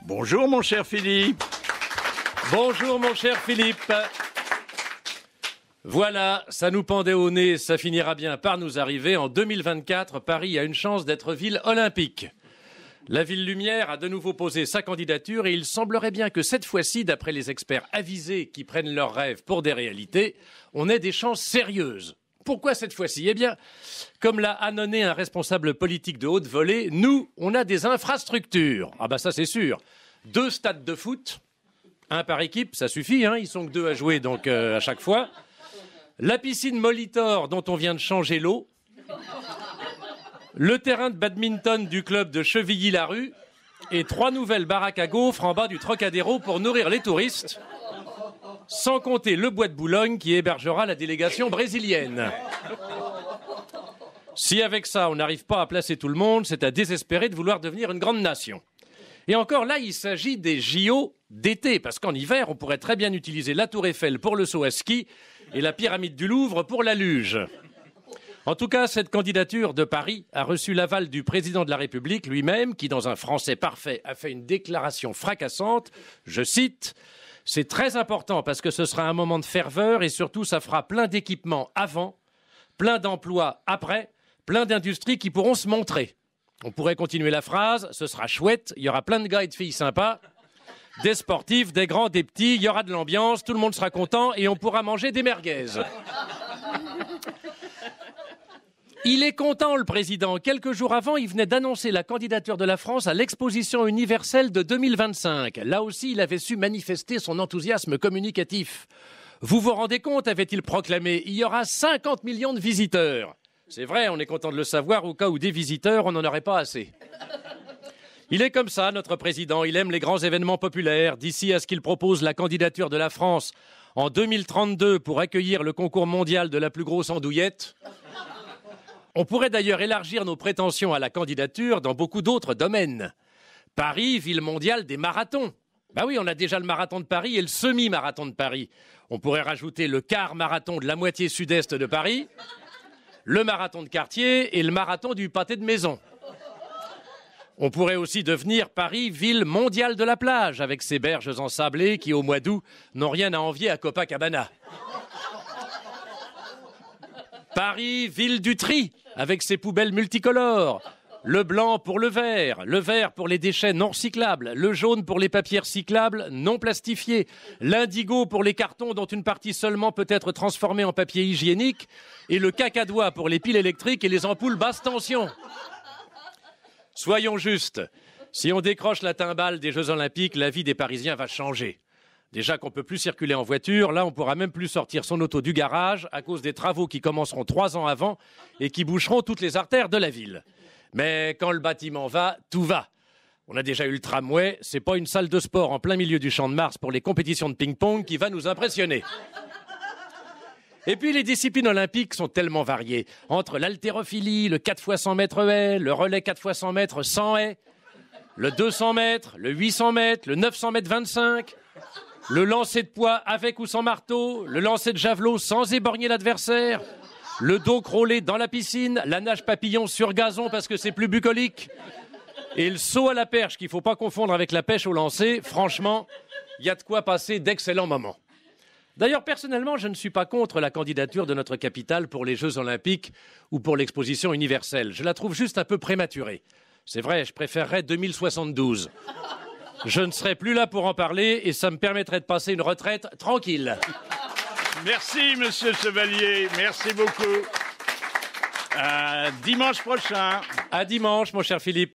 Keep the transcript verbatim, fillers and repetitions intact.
Bonjour mon cher Philippe. Bonjour mon cher Philippe. Voilà, ça nous pendait au nez, ça finira bien par nous arriver. En deux mille vingt-quatre, Paris a une chance d'être ville olympique. La Ville Lumière a de nouveau posé sa candidature et il semblerait bien que cette fois-ci, d'après les experts avisés qui prennent leurs rêves pour des réalités, on ait des chances sérieuses. Pourquoi cette fois-ci? Eh bien, comme l'a annonné un responsable politique de haute volée, nous, on a des infrastructures. Ah bah ça c'est sûr. Deux stades de foot, un par équipe, ça suffit, hein, ils sont que deux à jouer donc euh, à chaque fois. La piscine Molitor dont on vient de changer l'eau. Le terrain de badminton du club de Chevilly-la-Rue et trois nouvelles baraques à gaufres en bas du Trocadéro pour nourrir les touristes, sans compter le bois de Boulogne qui hébergera la délégation brésilienne. Si avec ça on n'arrive pas à placer tout le monde, c'est à désespérer de vouloir devenir une grande nation. Et encore là, il s'agit des J O d'été, parce qu'en hiver, on pourrait très bien utiliser la Tour Eiffel pour le saut à ski et la pyramide du Louvre pour la luge. En tout cas, cette candidature de Paris a reçu l'aval du président de la République lui-même, qui, dans un français parfait, a fait une déclaration fracassante. Je cite, « C'est très important parce que ce sera un moment de ferveur et surtout, ça fera plein d'équipements avant, plein d'emplois après, plein d'industries qui pourront se montrer. » On pourrait continuer la phrase, ce sera chouette, il y aura plein de gars et de filles sympas, des sportifs, des grands, des petits, il y aura de l'ambiance, tout le monde sera content et on pourra manger des merguez. Il est content, le président. Quelques jours avant, il venait d'annoncer la candidature de la France à l'exposition universelle de deux mille vingt-cinq. Là aussi, il avait su manifester son enthousiasme communicatif. Vous vous rendez compte, avait-il proclamé, il y aura cinquante millions de visiteurs. C'est vrai, on est content de le savoir, au cas où des visiteurs, on n'en aurait pas assez. Il est comme ça, notre président. Il aime les grands événements populaires. D'ici à ce qu'il propose la candidature de la France en deux mille trente-deux pour accueillir le concours mondial de la plus grosse andouillette. On pourrait d'ailleurs élargir nos prétentions à la candidature dans beaucoup d'autres domaines. Paris, ville mondiale des marathons. Bah oui, on a déjà le marathon de Paris et le semi-marathon de Paris. On pourrait rajouter le quart marathon de la moitié sud-est de Paris, le marathon de quartier et le marathon du pâté de maison. On pourrait aussi devenir Paris, ville mondiale de la plage, avec ses berges ensablées qui, au mois d'août, n'ont rien à envier à Copacabana. Paris, ville du tri, avec ses poubelles multicolores. Le blanc pour le vert, le vert pour les déchets non recyclables, le jaune pour les papiers recyclables non plastifiés, l'indigo pour les cartons dont une partie seulement peut être transformée en papier hygiénique, et le cacadois pour les piles électriques et les ampoules basse tension. Soyons justes, si on décroche la timbale des Jeux Olympiques, la vie des Parisiens va changer. Déjà qu'on ne peut plus circuler en voiture, là on ne pourra même plus sortir son auto du garage à cause des travaux qui commenceront trois ans avant et qui boucheront toutes les artères de la ville. Mais quand le bâtiment va, tout va. On a déjà eu le tramway, c'est pas une salle de sport en plein milieu du Champ de Mars pour les compétitions de ping-pong qui va nous impressionner. Et puis les disciplines olympiques sont tellement variées. Entre l'haltérophilie, le quatre fois cent mètres haies, le relais quatre fois cent mètres sans haies, le deux cents mètres, le huit cents mètres, le neuf cents mètres vingt-cinq... le lancer de poids avec ou sans marteau, le lancer de javelot sans éborgner l'adversaire, le dos crawlé dans la piscine, la nage papillon sur gazon parce que c'est plus bucolique, et le saut à la perche qu'il ne faut pas confondre avec la pêche au lancer. Franchement, il y a de quoi passer d'excellents moments. D'ailleurs, personnellement, je ne suis pas contre la candidature de notre capitale pour les Jeux Olympiques ou pour l'exposition universelle. Je la trouve juste un peu prématurée. C'est vrai, je préférerais deux mille soixante-douze. Je ne serai plus là pour en parler et ça me permettrait de passer une retraite tranquille. Merci, monsieur Chevalier. Merci beaucoup. À dimanche prochain. À dimanche, mon cher Philippe.